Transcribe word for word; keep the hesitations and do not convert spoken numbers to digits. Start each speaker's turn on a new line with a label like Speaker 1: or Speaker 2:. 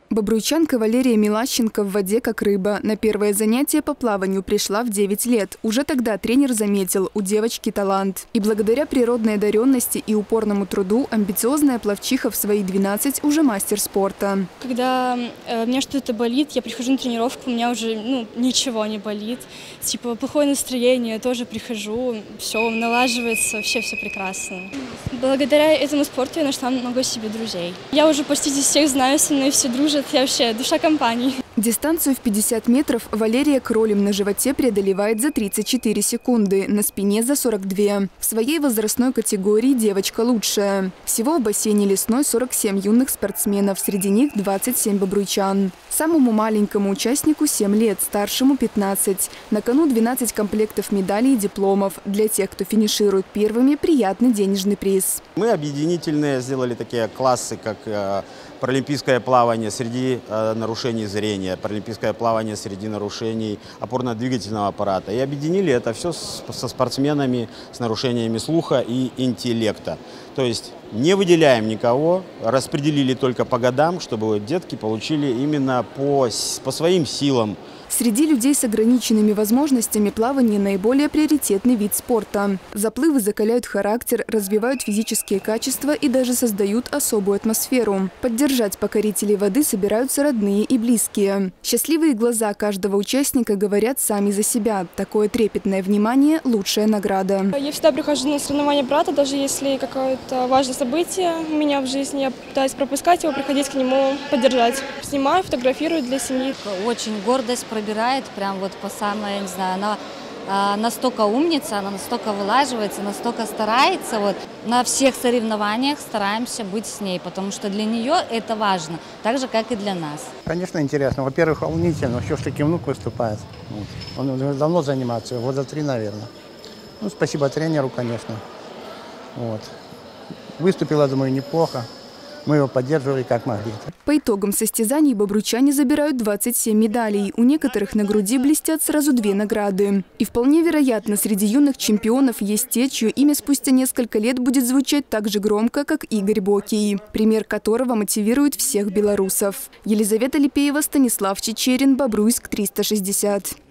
Speaker 1: Бобруйчанка Валерия Милащенко в воде как рыба. На первое занятие по плаванию пришла в девять лет. Уже тогда тренер заметил, у девочки талант. И благодаря природной одаренности и упорному труду амбициозная пловчиха в свои двенадцать уже мастер спорта.
Speaker 2: Когда э, у меня что-то болит, я прихожу на тренировку, у меня уже ну, ничего не болит. Типа плохое настроение, я тоже прихожу, все налаживается, вообще все прекрасно. Благодаря этому спорту я нашла много себе друзей. Я уже почти здесь всех знаю, со мной все дружат. Я вообще душа компании.
Speaker 1: Дистанцию в пятьдесят метров Валерия кролем на животе преодолевает за тридцать четыре секунды, на спине за сорок две. В своей возрастной категории девочка лучшая. Всего в бассейне Лесной сорок семь юных спортсменов, среди них двадцать семь бобруйчан. Самому маленькому участнику семь лет, старшему пятнадцать. На кону двенадцать комплектов медалей и дипломов. Для тех, кто финиширует первыми, приятный денежный приз.
Speaker 3: Мы объединительные сделали такие классы, как паралимпийское плавание среди э, нарушений зрения, паралимпийское плавание среди нарушений опорно-двигательного аппарата. И объединили это все с, со спортсменами с нарушениями слуха и интеллекта. То есть не выделяем никого, распределили только по годам, чтобы детки получили именно по, по своим силам.
Speaker 1: Среди людей с ограниченными возможностями плавание – наиболее приоритетный вид спорта. Заплывы закаляют характер, развивают физические качества и даже создают особую атмосферу. Поддержать покорителей воды собираются родные и близкие. Счастливые глаза каждого участника говорят сами за себя. Такое трепетное внимание – лучшая награда.
Speaker 2: Я всегда прихожу на соревнования брата, даже если какое-то важное событие у меня в жизни. Я пытаюсь пропускать его, приходить к нему, поддержать. Снимаю, фотографирую для семьи.
Speaker 4: Очень гордость пробирает, прям вот по самой, я не знаю, она а, настолько умница, она настолько вылаживается, настолько старается. Вот. На всех соревнованиях стараемся быть с ней, потому что для нее это важно, так же, как и для нас.
Speaker 5: Конечно, интересно. Во-первых, волнительно, все-таки внук выступает. Вот. Он уже давно занимается, года три, наверное. Ну, спасибо тренеру, конечно. Вот. Выступила, думаю, неплохо. Мы его поддерживали как могли.
Speaker 1: По итогам состязаний бобруйчане забирают двадцать семь медалей. У некоторых на груди блестят сразу две награды. И вполне вероятно, среди юных чемпионов есть те, чье имя спустя несколько лет будет звучать так же громко, как Игорь Бокий, пример которого мотивирует всех белорусов. Елизавета Липеева, Станислав Чечерин, Бобруйск, триста шестьдесят.